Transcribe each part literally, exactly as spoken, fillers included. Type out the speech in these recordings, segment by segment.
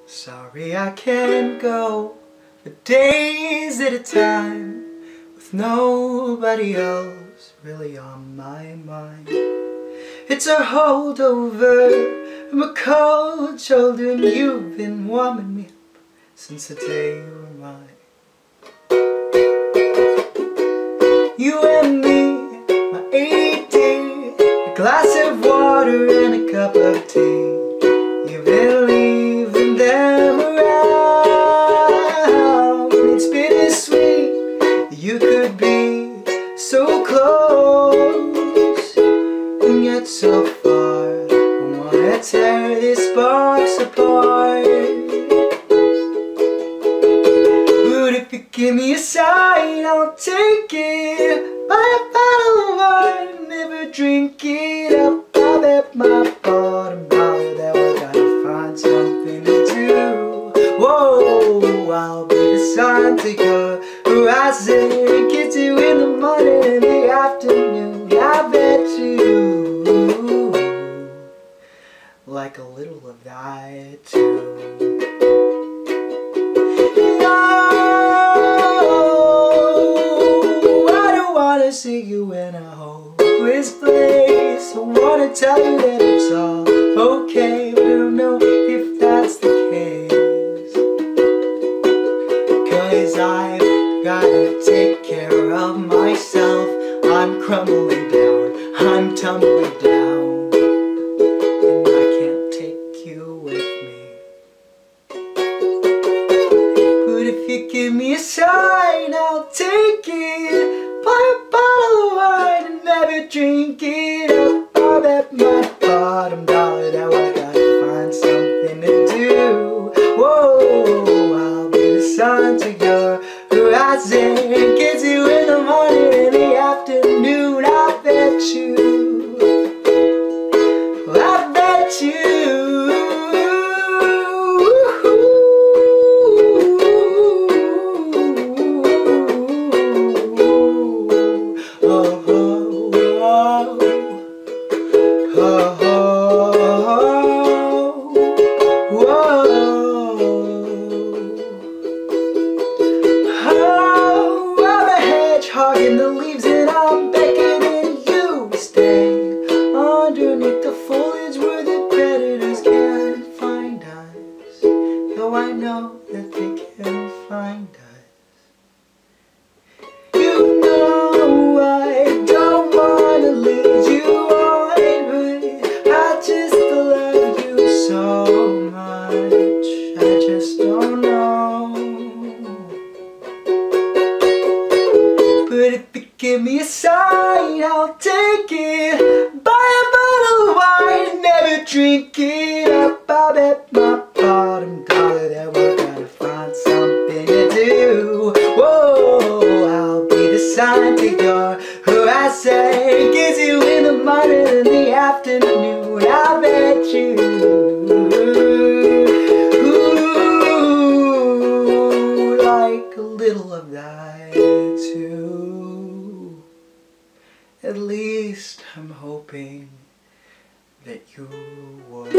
Sorry I can't go for days at a time with nobody else really on my mind. It's a holdover from a cold shoulder, and you've been warming me up since the day you were mine. You and me, my A D, a glass of water and a cup of tea. You've been leaving them around. It's bittersweet that you could be so close and yet so far. I wanna tear this box apart, but if you give me a sign, I'll take it. Buy a bottle of wine, never drink it up. I bet my bottom dollar that we're gonna find something to do. Whoa, I'll be the sun to your horizon and kiss you in the morning and the afternoon. I bet you like a little of that too. See you in a hopeless place. I wanna tell you that it's all okay, but I don't know if that's the case. Cause I've gotta take care of myself. I'm crumbling down, I'm tumbling down, and I can't take you with me. But if you give me a sign, I'll take it. Buy a bottle of wine and never drink it up. I bet my bottom dollar that we're gonna find something to do. Whoa, I'll be the sun to your horizon and kiss you in the morning and the afternoon. I bet you, I bet you. In the leaves and I'm beckoning you to stay underneath the foliage where the predators can't find us, though I know that they can find us. You know I don't want to lead you on, but I just love you so much. I just don't know. But if you give me a sign, I'll take it. Buy a bottle of wine and never drink it up. I bet my bottom dollar that we're gonna find something to do. Whoa, I'll be the sun to your horizon, kiss you in the morning and the afternoon. I bet you. Ooh, like a little of that too. At least I'm hoping that you would.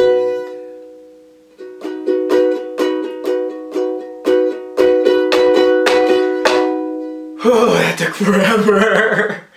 Oh, that took forever.